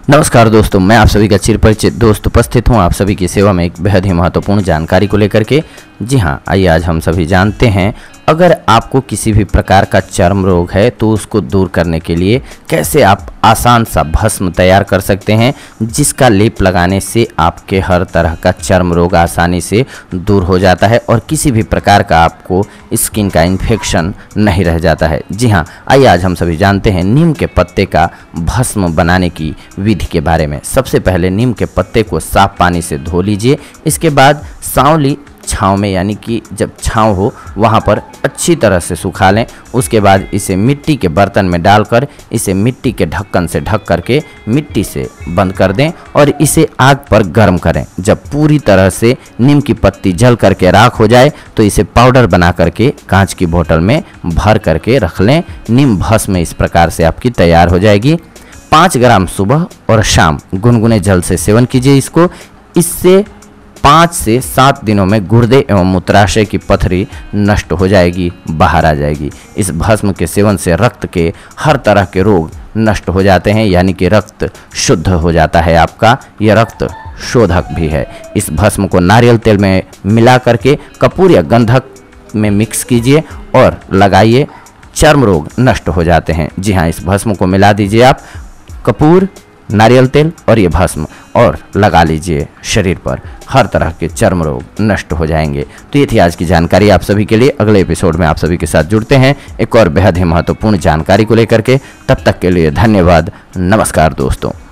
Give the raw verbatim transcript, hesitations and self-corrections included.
नमस्कार दोस्तों, मैं आप सभी का चिरपरिचित दोस्त उपस्थित हूं आप सभी की सेवा में एक बेहद ही महत्वपूर्ण जानकारी को लेकर के। जी हां, आइए आज हम सभी जानते हैं, अगर आपको किसी भी प्रकार का चर्म रोग है तो उसको दूर करने के लिए कैसे आप आसान सा भस्म तैयार कर सकते हैं, जिसका लेप लगाने से आपके हर तरह का चर्म रोग आसानी से दूर हो जाता है और किसी भी प्रकार का आपको स्किन का इन्फेक्शन नहीं रह जाता है। जी हाँ, आइए आज हम सभी जानते हैं नीम के पत्ते का भस्म बनाने की विधि के बारे में। सबसे पहले नीम के पत्ते को साफ पानी से धो लीजिए। इसके बाद सांवली छाँव में, यानी कि जब छाँव हो वहाँ पर अच्छी तरह से सुखा लें। उसके बाद इसे मिट्टी के बर्तन में डालकर इसे मिट्टी के ढक्कन से ढक करके मिट्टी से बंद कर दें और इसे आग पर गर्म करें। जब पूरी तरह से नीम की पत्ती जल करके राख हो जाए तो इसे पाउडर बना करके कांच की बोतल में भर करके रख लें। नीम भस्म इस प्रकार से आपकी तैयार हो जाएगी। पाँच ग्राम सुबह और शाम गुनगुने जल से सेवन कीजिए इसको। इससे पाँच से सात दिनों में गुर्दे एवं मूत्राशय की पथरी नष्ट हो जाएगी, बाहर आ जाएगी। इस भस्म के सेवन से रक्त के हर तरह के रोग नष्ट हो जाते हैं, यानी कि रक्त शुद्ध हो जाता है आपका। यह रक्त शोधक भी है। इस भस्म को नारियल तेल में मिला करके कपूर या गंधक में मिक्स कीजिए और लगाइए, चर्म रोग नष्ट हो जाते हैं। जी हाँ, इस भस्म को मिला दीजिए आप, कपूर, नारियल तेल और ये भस्म, और लगा लीजिए शरीर पर। हर तरह के चर्म रोग नष्ट हो जाएंगे। तो ये थी आज की जानकारी आप सभी के लिए। अगले एपिसोड में आप सभी के साथ जुड़ते हैं एक और बेहद ही महत्वपूर्ण जानकारी को लेकर के। तब तक के लिए धन्यवाद। नमस्कार दोस्तों।